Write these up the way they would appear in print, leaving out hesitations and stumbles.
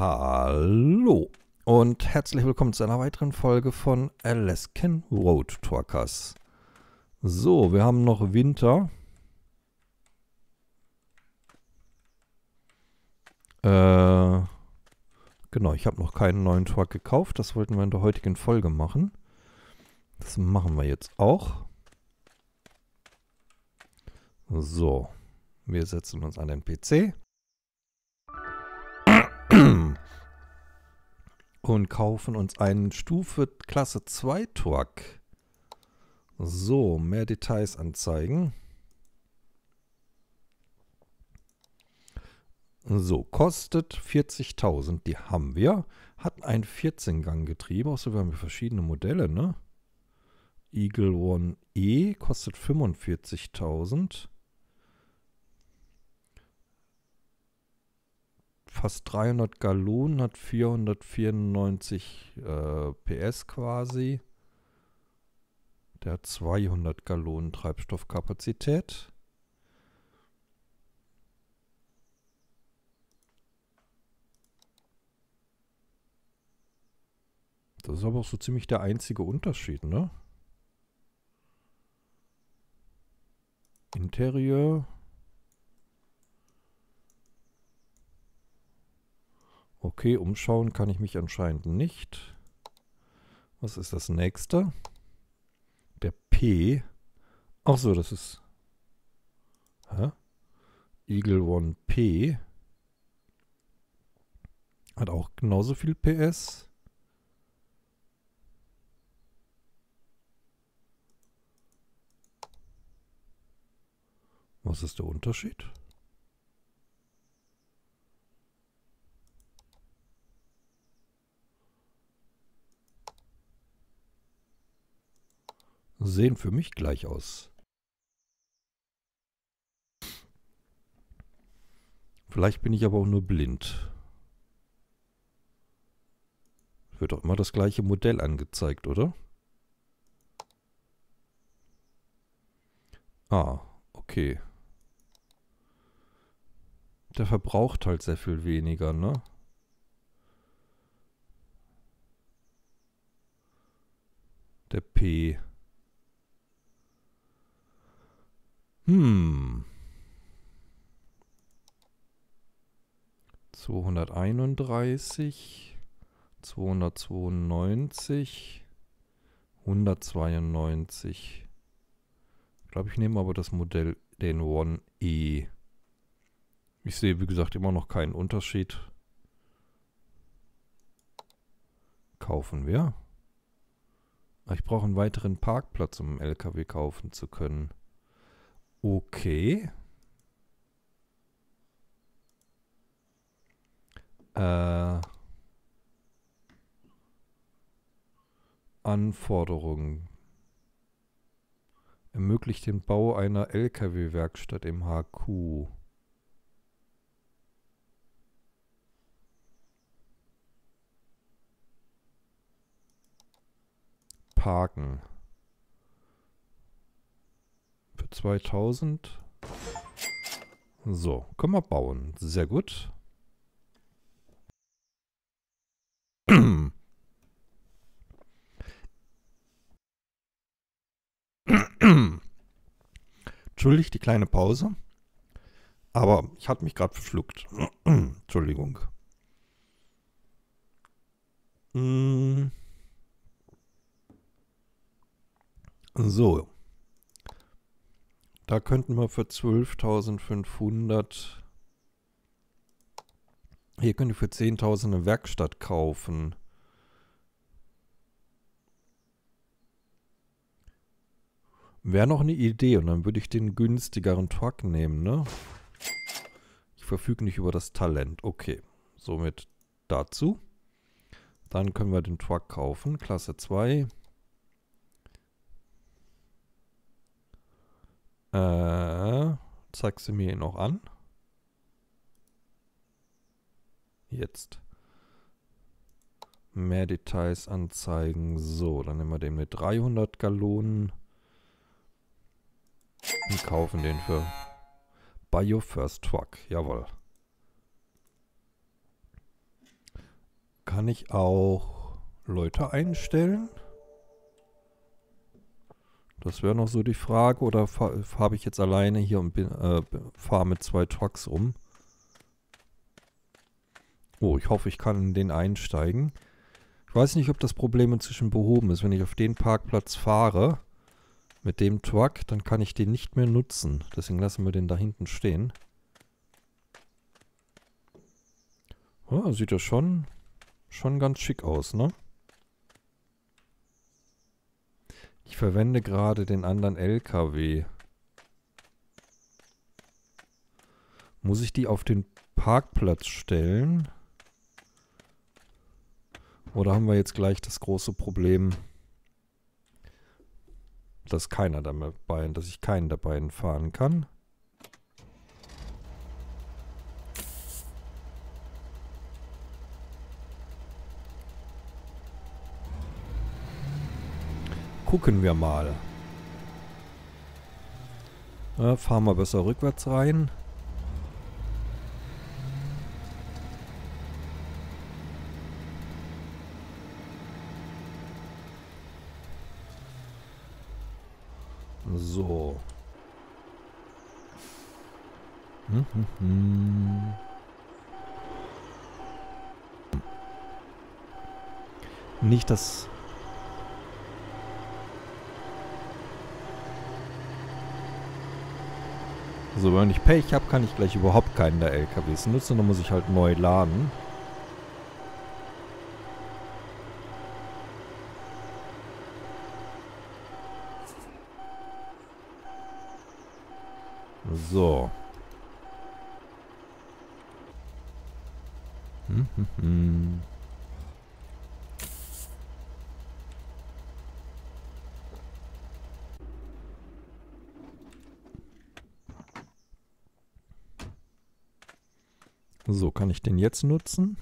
Hallo und herzlich willkommen zu einer weiteren Folge von Alaskan Road Truckers. So, wir haben noch Winter. Genau, ich habe noch keinen neuen Truck gekauft. Das wollten wir in der heutigen Folge machen. Das machen wir jetzt auch. So, wir setzen uns an den PC. Und kaufen uns einen Stufe Klasse 2 Truck. So, mehr Details anzeigen. So, kostet 40.000, die haben wir. Hat ein 14-Gang-Getriebe, außer wir haben verschiedene Modelle, ne? Eagle One E kostet 45.000. Fast 300 Gallonen, hat 494 PS quasi. Der hat 200 Gallonen Treibstoffkapazität. Das ist aber auch so ziemlich der einzige Unterschied, ne? Interieur. Okay, umschauen kann ich mich anscheinend nicht. Was ist das nächste? Der P. Ach so, das ist... Hä? Eagle One P. Hat auch genauso viel PS. Was ist der Unterschied? Sehen für mich gleich aus. Vielleicht bin ich aber auch nur blind. Wird doch immer das gleiche Modell angezeigt, oder? Ah, okay. Der verbraucht halt sehr viel weniger, ne? Der P. 231, 292, 192. Ich glaube, ich nehme aber das Modell, den One E. Ich sehe, wie gesagt, immer noch keinen Unterschied. Kaufen wir. Ich brauche einen weiteren Parkplatz, um einen LKW kaufen zu können. Okay. Anforderungen. Ermöglicht den Bau einer LKW-Werkstatt im HQ. Parken. Für 2000. So, können wir bauen. Sehr gut. Entschuldigt die kleine Pause. Aber ich hatte mich gerade verschluckt. Entschuldigung. So. Da könnten wir für 12.500... Hier könnt ihr für 10.000 eine Werkstatt kaufen. Wäre noch eine Idee und dann würde ich den günstigeren Truck nehmen, ne? Ich verfüge nicht über das Talent. Okay, somit dazu. Dann können wir den Truck kaufen, Klasse 2. Zeigst du mir ihn auch an? Jetzt. Mehr Details anzeigen. So, dann nehmen wir den mit 300 Gallonen. Und kaufen den für Buy Your First Truck. Jawohl. Kann ich auch Leute einstellen? Das wäre noch so die Frage. Oder habe ich jetzt alleine hier und fahre mit 2 Trucks rum? Oh, ich hoffe, ich kann in den einsteigen. Ich weiß nicht, ob das Problem inzwischen behoben ist. Wenn ich auf den Parkplatz fahre mit dem Truck, dann kann ich den nicht mehr nutzen. Deswegen lassen wir den da hinten stehen. Oh, sieht ja schon ganz schick aus, ne? Ich verwende gerade den anderen LKW. Muss ich die auf den Parkplatz stellen? Oder haben wir jetzt gleich das große Problem, dass ich keinen der beiden fahren kann? Gucken wir mal. Fahren wir besser rückwärts rein. So. Nicht das... Also wenn ich Pech habe, kann ich gleich überhaupt keinen der LKWs nutzen. Dann muss ich halt neu laden. So. So, kann ich den jetzt nutzen?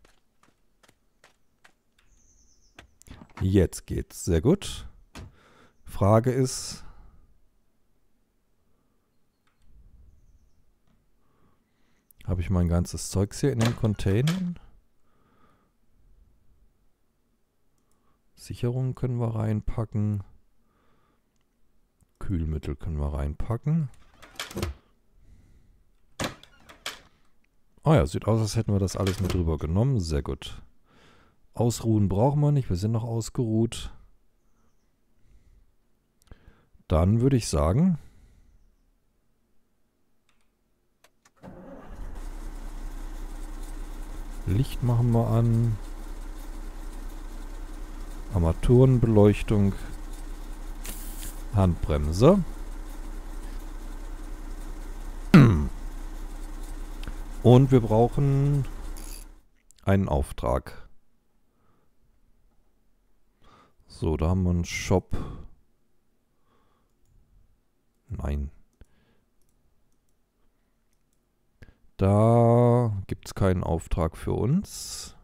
Jetzt geht's. Sehr gut. Frage ist... Habe ich mein ganzes Zeugs hier in den Containern? Sicherungen können wir reinpacken. Kühlmittel können wir reinpacken. Oh ja, sieht aus, als hätten wir das alles mit drüber genommen. Sehr gut. Ausruhen brauchen wir nicht. Wir sind noch ausgeruht. Dann würde ich sagen... Licht machen wir an. Armaturenbeleuchtung. Handbremse. Und wir brauchen einen Auftrag. So, da haben wir einen Shop. Nein. Da gibt es keinen Auftrag für uns.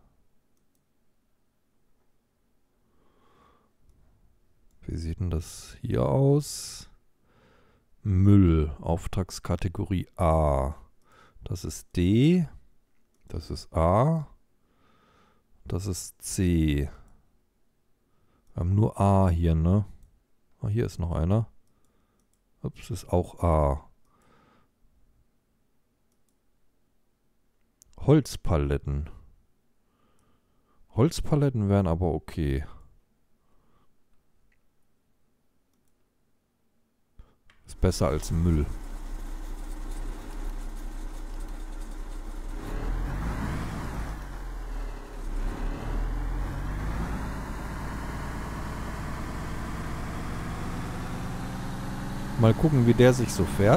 Wie sieht denn das hier aus? Müll, Auftragskategorie A. Das ist D. Das ist A. Das ist C. Wir haben nur A hier, ne? Oh, hier ist noch einer. Ups, ist auch A. Holzpaletten. Holzpaletten wären aber okay. Ist besser als Müll. Mal gucken, wie der sich so fährt.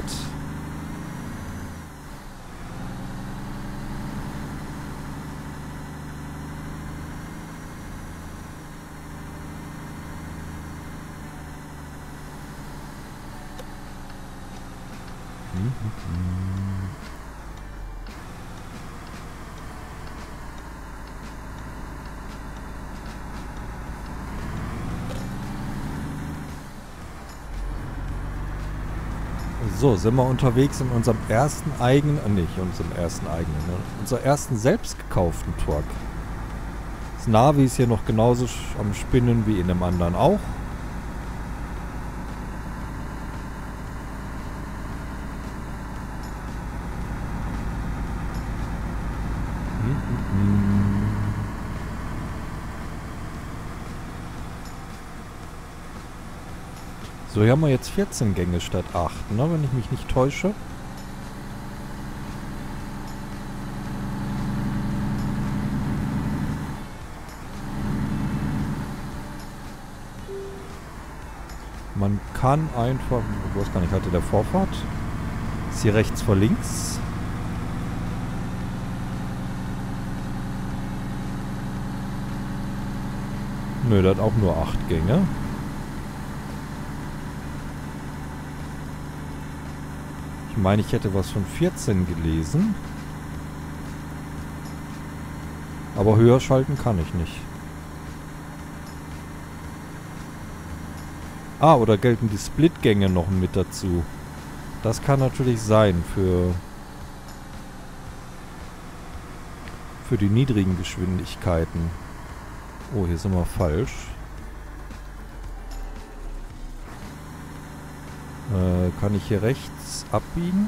So, sind wir unterwegs in unserem ersten eigenen, unserem ersten eigenen, ne? Unser ersten selbst gekauften Truck. Das Navi ist hier noch genauso am Spinnen wie in dem anderen auch. So, hier haben wir jetzt 14 Gänge statt 8, ne, wenn ich mich nicht täusche. Man kann einfach, ich weiß gar nicht, hatte der Vorfahrt? Ist hier rechts vor links? Nö, der hat auch nur 8 Gänge. Ich meine, ich hätte was von 14 gelesen. Aber höher schalten kann ich nicht. Ah, oder gelten die Splitgänge noch mit dazu? Das kann natürlich sein für die niedrigen Geschwindigkeiten. Oh, hier sind wir falsch. Kann ich hier rechts abbiegen?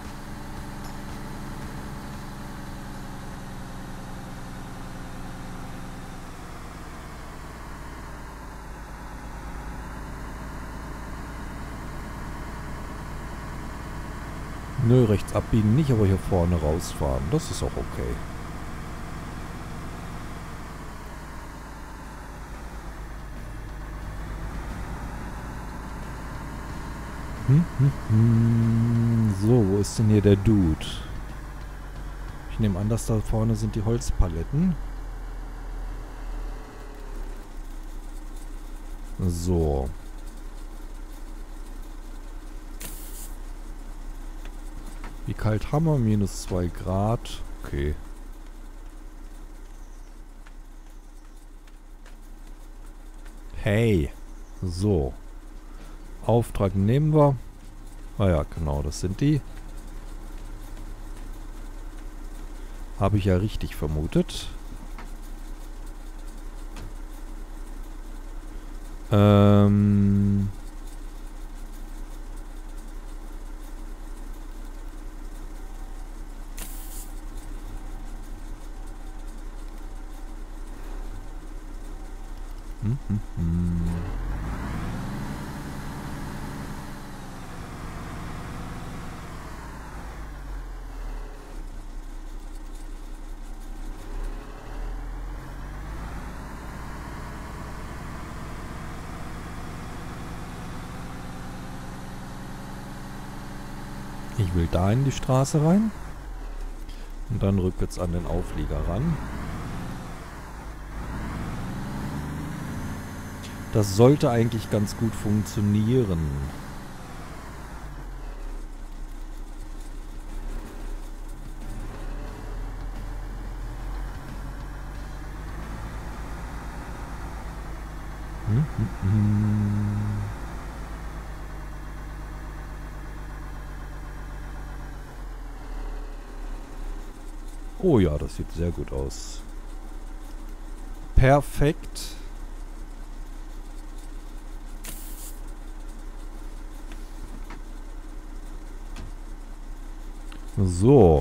Nö, rechts abbiegen nicht, aber hier vorne rausfahren. Das ist auch okay. So, wo ist denn hier der Dude? Ich nehme an, dass da vorne sind die Holzpaletten. So. Wie kalt haben wir? Minus 2 Grad. Okay. Hey. So. Auftrag nehmen wir. Ah ja, genau, das sind die. Habe ich ja richtig vermutet. Ich will da in die Straße rein. Und dann rückwärts an den Auflieger ran. Das sollte eigentlich ganz gut funktionieren. Oh ja, das sieht sehr gut aus. Perfekt. So.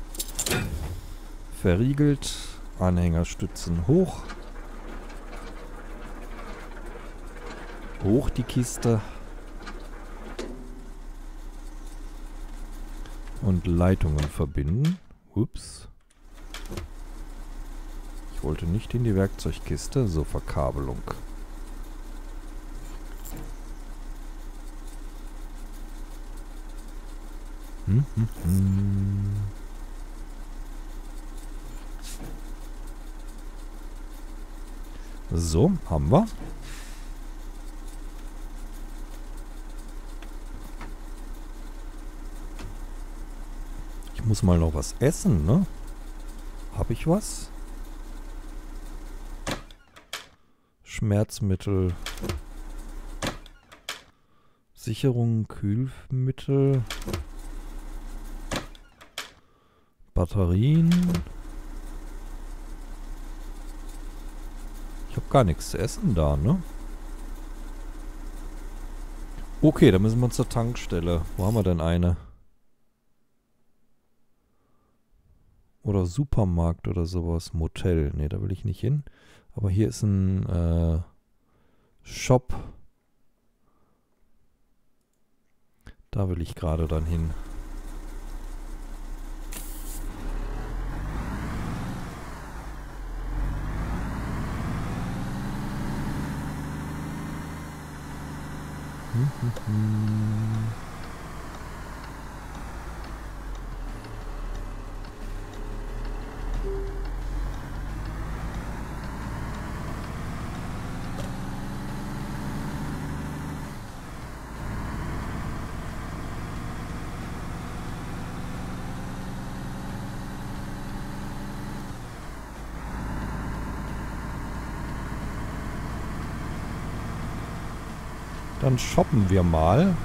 Verriegelt. Anhängerstützen hoch. Hoch die Kiste. Und Leitungen verbinden. Ups. Ich wollte nicht in die Werkzeugkiste. So, Verkabelung. So, haben wir. Ich muss mal noch was essen, ne? Habe ich was? Schmerzmittel. Sicherung, Kühlmittel. Batterien. Ich habe gar nichts zu essen da, ne? Okay, dann müssen wir zur Tankstelle. Wo haben wir denn eine? Oder Supermarkt oder sowas. Motel. Ne, da will ich nicht hin. Aber hier ist ein Shop. Da will ich gerade dann hin. Dann shoppen wir mal.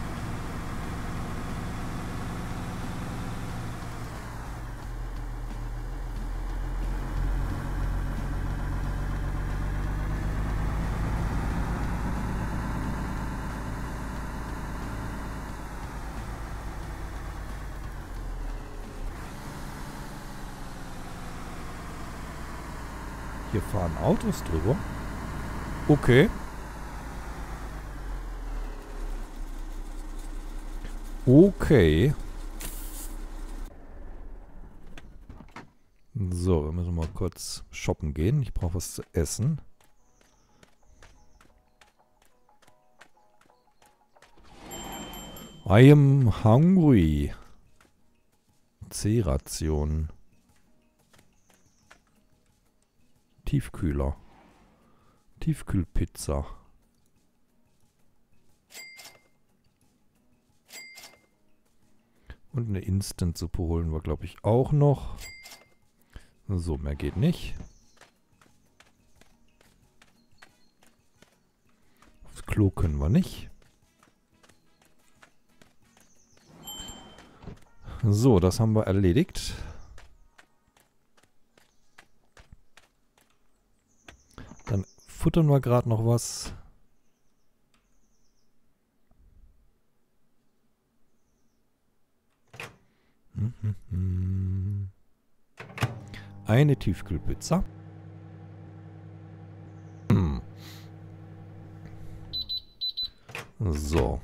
Hier fahren Autos drüber. Okay. Okay. So, wir müssen mal kurz shoppen gehen. Ich brauche was zu essen. I am hungry. C-Ration. Tiefkühler. Tiefkühlpizza. Und eine Instant-Suppe holen wir, glaube ich, auch noch. So, mehr geht nicht. Aufs Klo können wir nicht. So, das haben wir erledigt. Dann futtern wir gerade noch was. Eine Tiefkühlpizza. So.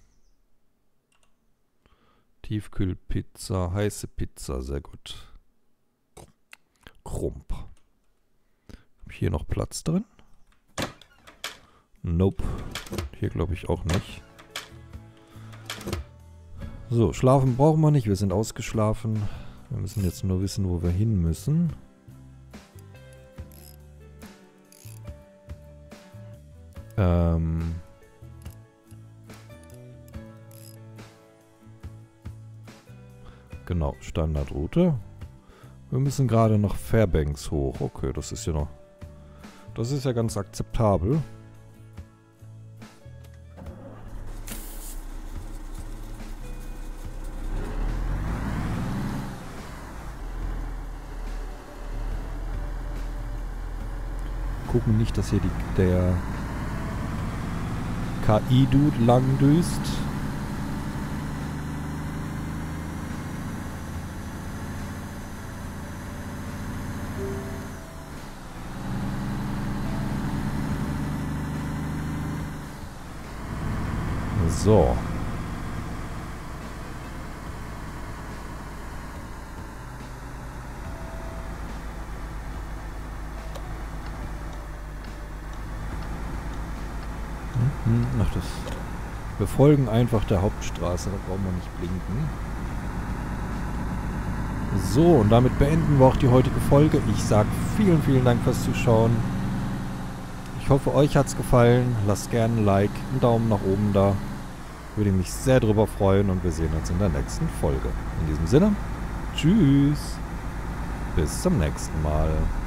Tiefkühlpizza, heiße Pizza, sehr gut. Krump. Hab ich hier noch Platz drin? Nope. Hier glaube ich auch nicht. So, schlafen brauchen wir nicht, wir sind ausgeschlafen. Wir müssen jetzt nur wissen, wo wir hin müssen. Genau, Standardroute. Wir müssen gerade nach Fairbanks hoch. Okay, das ist ja noch... Das ist ja ganz akzeptabel. Gucken nicht, dass hier der KI-Dude lang düst. So. Ach, das. Wir folgen einfach der Hauptstraße, da brauchen wir nicht blinken. So, und damit beenden wir auch die heutige Folge. Ich sage vielen, vielen Dank fürs Zuschauen. Ich hoffe, euch hat es gefallen. Lasst gerne ein Like, einen Daumen nach oben da. Würde mich sehr drüber freuen und wir sehen uns in der nächsten Folge. In diesem Sinne, tschüss. Bis zum nächsten Mal.